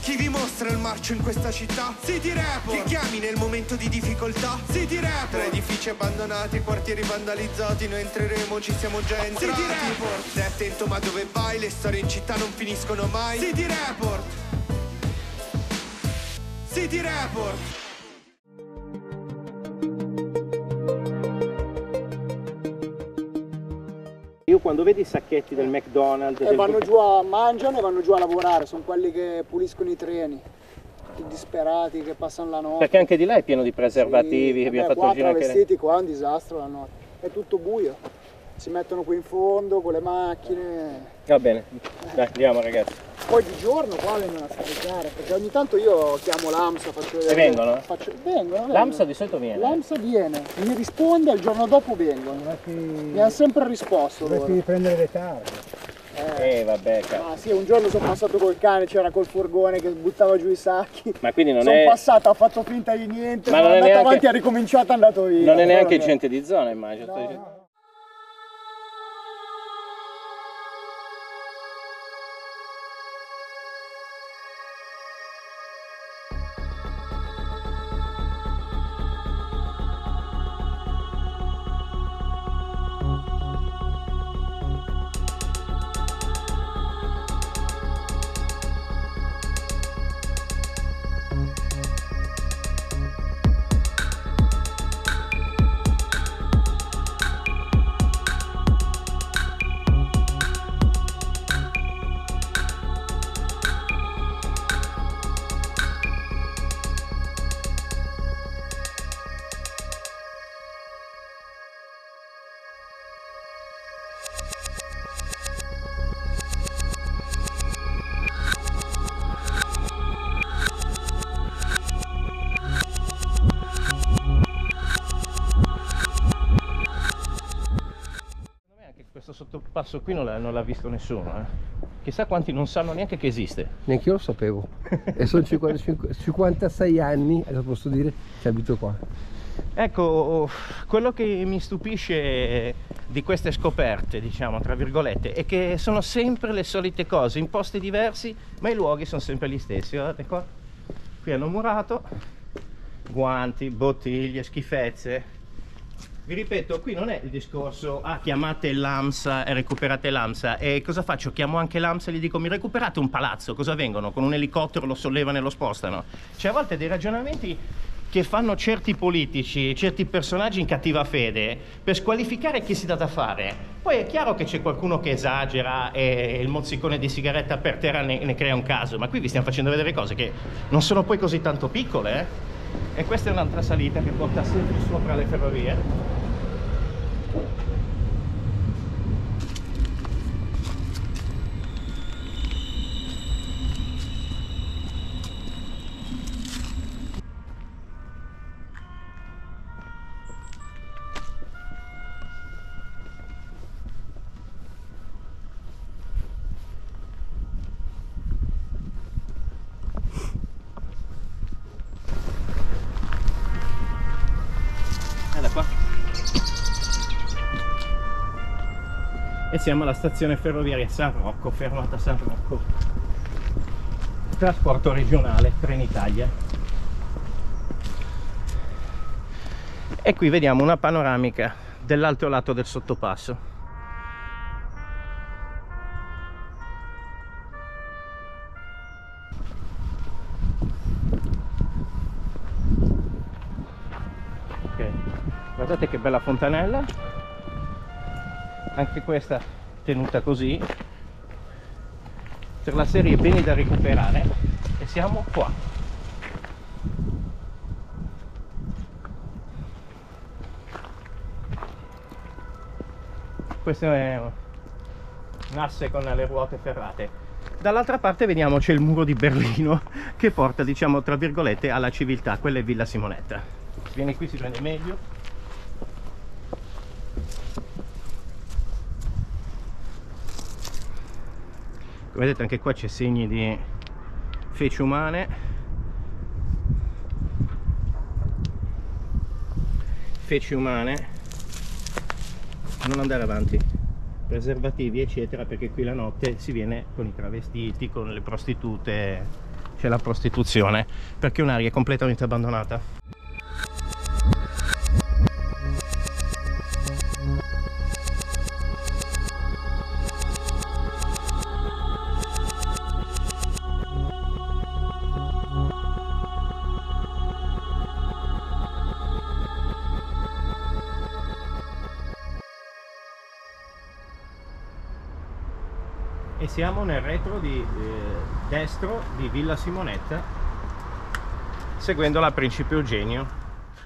Chi vi mostra il marcio in questa città? City Report. Chi chiami nel momento di difficoltà? City Report. Tra edifici abbandonati, quartieri vandalizzati, noi entreremo, ci siamo già entrati. City Report. Stai attento, ma dove vai? Le storie in città non finiscono mai. City Report. City Report. Io quando vedi i sacchetti del McDonald's e vanno giù a mangiano e vanno giù a lavorare, sono quelli che puliscono i treni, tutti disperati che passano la notte. Perché anche di là è pieno di preservativi, sì, abbiamo fatto qua il giro anche travestiti, qua è un disastro la notte, è tutto buio, si mettono qui in fondo con le macchine. Va bene, dai, andiamo ragazzi. Poi di giorno qua vengono a scaricare, perché ogni tanto io chiamo l'AMSA, faccio vedere. E vengono? Vengono. L'AMSA di solito viene? L'AMSA viene, mi risponde e il giorno dopo vengono. Mi hanno sempre risposto loro. Devi prendere le targhe. Vabbè, cazzo. Ah sì, un giorno sono passato col cane, c'era col furgone che buttava giù i sacchi. Ma quindi non sono è... passato, ha fatto finta di niente, Ma sono non è andato neanche... avanti, ha ricominciato, è andato via. Non è neanche gente di zona, immagino. No. Questo sottopasso qui non l'ha visto nessuno, Chissà quanti non sanno neanche che esiste. Neanche io lo sapevo. E sono 56 anni, adesso posso dire, che abito qua. Ecco, quello che mi stupisce di queste scoperte, diciamo, tra virgolette, è che sono sempre le solite cose, in posti diversi, ma i luoghi sono sempre gli stessi. Guardate qua, qui hanno murato, guanti, bottiglie, schifezze. Vi ripeto, qui non è il discorso, chiamate l'AMSA e recuperate l'AMSA, e cosa faccio? Chiamo anche l'AMSA e gli dico, mi recuperate un palazzo, cosa vengono? Con un elicottero lo sollevano e lo spostano. C'è a volte dei ragionamenti che fanno certi politici, certi personaggi in cattiva fede, per squalificare chi si dà da fare. Poi è chiaro che c'è qualcuno che esagera e il mozzicone di sigaretta per terra ne crea un caso, ma qui vi stiamo facendo vedere cose che non sono poi così tanto piccole, E questa è un'altra salita che porta sempre sopra le ferrovie. Qua. E siamo alla stazione ferroviaria San Rocco, fermata San Rocco, trasporto regionale Trenitalia. E qui vediamo una panoramica dell'altro lato del sottopasso. Guardate che bella fontanella, anche questa tenuta così, per la serie beni da recuperare, e siamo qua. Questo è un asse con le ruote ferrate. Dall'altra parte vediamo c'è il muro di Berlino che porta, diciamo, tra virgolette, alla civiltà. Quella è Villa Simonetta. Si viene qui, si prende meglio. Vedete, anche qua c'è segni di feci umane, non andare avanti, preservativi eccetera, perché qui la notte si viene con i travestiti, con le prostitute c'è la prostituzione, perché è un'area completamente abbandonata. E siamo nel retro di destro di Villa Simonetta, seguendo la Principe Eugenio.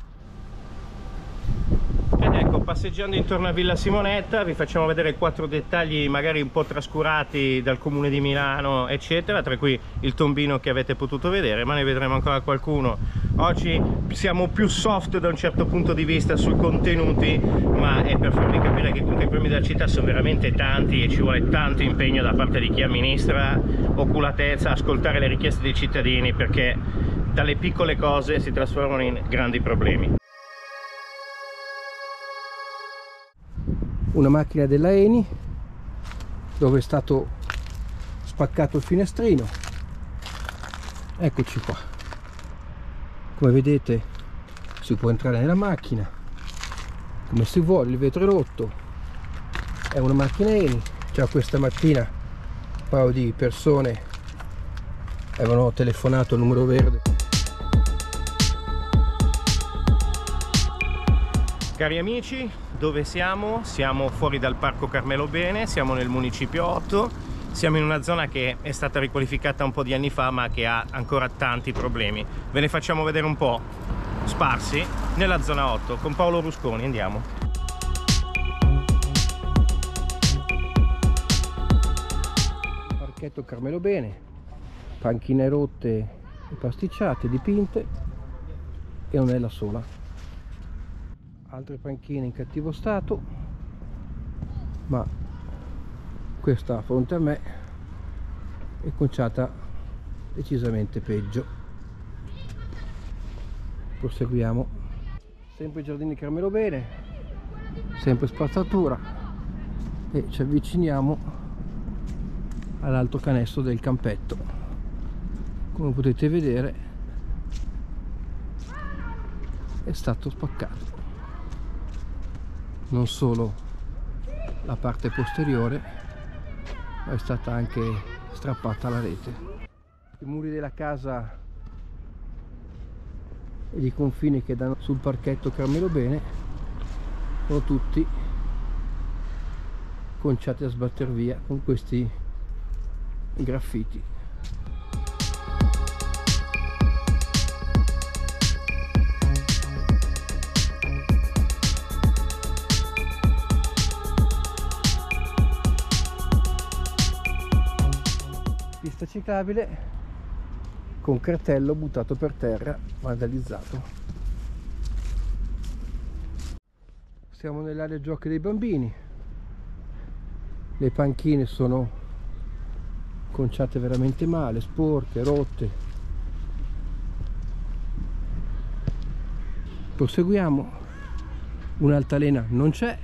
Ed ecco, passeggiando intorno a Villa Simonetta vi facciamo vedere 4 dettagli magari un po' trascurati dal comune di Milano eccetera, tra cui il tombino che avete potuto vedere, ma ne vedremo ancora qualcuno. Oggi siamo più soft da un certo punto di vista sui contenuti, ma è per farvi capire che comunque i problemi della città sono veramente tanti e ci vuole tanto impegno da parte di chi amministra, oculatezza, ascoltare le richieste dei cittadini, perché dalle piccole cose si trasformano in grandi problemi. Una macchina della Eni dove è stato spaccato il finestrino. Eccoci qua, come vedete si può entrare nella macchina come si vuole, il vetro è rotto, è una macchina Eni. Già questa mattina un paio di persone avevano telefonato al numero verde. Cari amici, dove siamo? Siamo fuori dal Parco Carmelo Bene, siamo nel Municipio 8, siamo in una zona che è stata riqualificata un po' di anni fa ma che ha ancora tanti problemi. Ve ne facciamo vedere un po' sparsi nella zona 8 con Paolo Rusconi, andiamo. Parchetto Carmelo Bene, panchine rotte e pasticciate, dipinte, e non è la sola. Altre panchine in cattivo stato, ma questa a fronte a me è conciata decisamente peggio. Proseguiamo, sempre giardini Carmelo Bene, sempre spazzatura, e ci avviciniamo all'altro canestro del campetto. Come potete vedere è stato spaccato. Non solo la parte posteriore, ma è stata anche strappata la rete. I muri della casa e i confini che danno sul parchetto Carmelo Bene sono tutti conciati a sbatter via con questi graffiti. Pista ciclabile con cartello buttato per terra, vandalizzato. Siamo nell'area giochi dei bambini, le panchine sono conciate veramente male, sporche, rotte. Proseguiamo, un'altalena non c'è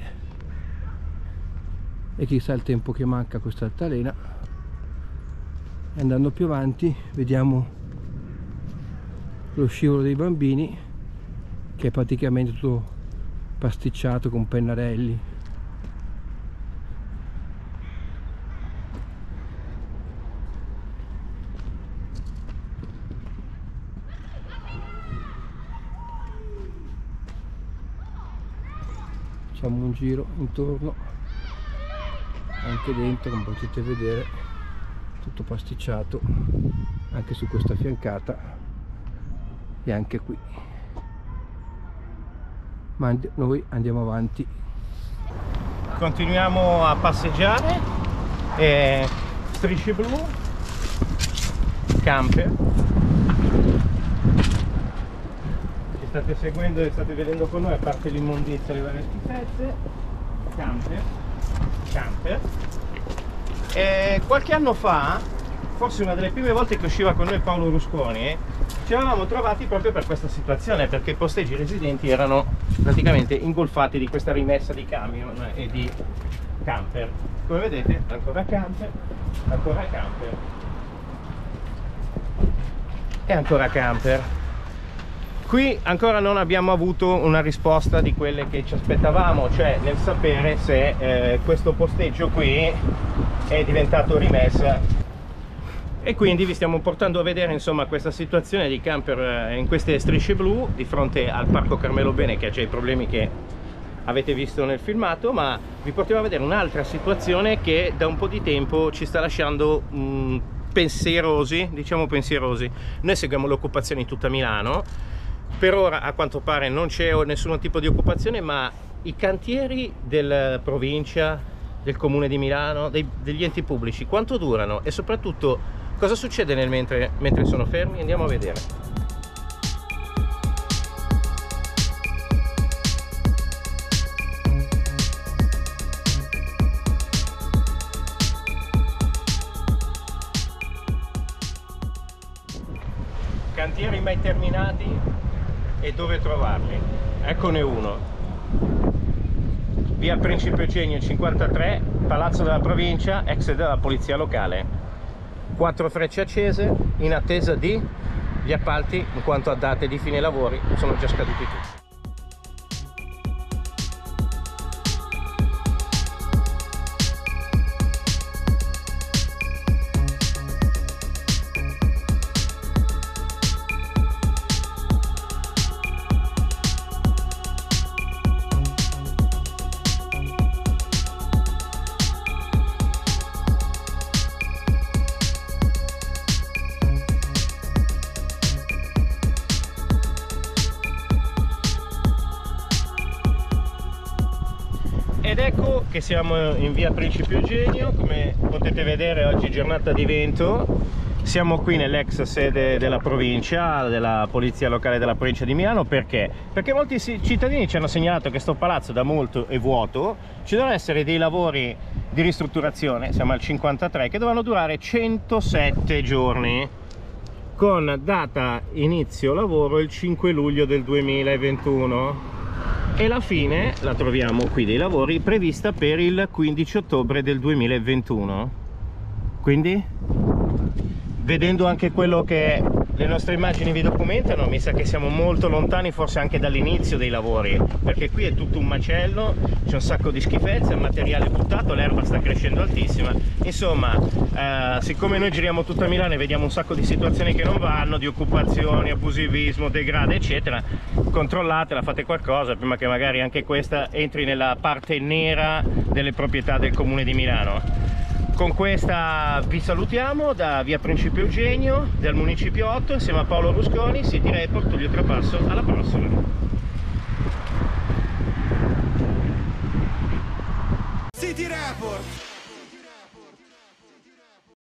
e chissà il tempo che manca a questa altalena. Andando più avanti vediamo lo scivolo dei bambini, che è praticamente tutto pasticciato con pennarelli. Facciamo un giro intorno, anche dentro come potete vedere tutto pasticciato, anche su questa fiancata e anche qui. Ma noi andiamo avanti, continuiamo a passeggiare. Strisce blu, camper, ci state seguendo e state vedendo con noi, a parte l'immondizia e le varie schifezze. Camper. Qualche anno fa, forse una delle prime volte che usciva con noi Paolo Rusconi, ci eravamo trovati proprio per questa situazione, perché i posteggi residenti erano praticamente ingolfati di questa rimessa di camion e di camper. Come vedete, ancora camper, e ancora camper. Qui ancora non abbiamo avuto una risposta di quelle che ci aspettavamo, cioè nel sapere se questo posteggio qui è diventato rimessa, e quindi vi stiamo portando a vedere insomma questa situazione di camper in queste strisce blu di fronte al Parco Carmelo Bene, che ha già i problemi che avete visto nel filmato, ma vi portiamo a vedere un'altra situazione che da un po' di tempo ci sta lasciando pensierosi, diciamo pensierosi. Noi seguiamo l'occupazione in tutta Milano. Per ora a quanto pare non c'è nessun tipo di occupazione, ma i cantieri della provincia, del comune di Milano, degli enti pubblici, quanto durano e soprattutto cosa succede mentre sono fermi? Andiamo a vedere. Cantieri mai terminati e dove trovarli? Eccone uno, via Principe Eugenio 53, Palazzo della Provincia, ex della polizia locale. 4 frecce accese in attesa di gli appalti, in quanto a date di fine lavori sono già scaduti tutti. Ed ecco che siamo in via Principe Eugenio, come potete vedere oggi è giornata di vento. Siamo qui nell'ex sede della provincia, della polizia locale della provincia di Milano. Perché? Perché molti cittadini ci hanno segnalato che sto palazzo da molto è vuoto, ci devono essere dei lavori di ristrutturazione, siamo al 53, che dovranno durare 107 giorni, con data inizio lavoro il 5 luglio del 2021. E la fine la troviamo qui dei lavori prevista per il 15 ottobre del 2021. Quindi, vedendo anche quello che le nostre immagini vi documentano, mi sa che siamo molto lontani forse anche dall'inizio dei lavori, perché qui è tutto un macello, c'è un sacco di schifezze, il materiale buttato, l'erba sta crescendo altissima. Insomma, siccome noi giriamo tutta Milano e vediamo un sacco di situazioni che non vanno, di occupazioni, abusivismo, degrado eccetera, controllatela, fate qualcosa prima che magari anche questa entri nella parte nera delle proprietà del comune di Milano. Con questa vi salutiamo da via Principe Eugenio del Municipio 8 insieme a Paolo Rusconi, City Report, vi oltrepasso, alla prossima. City Report.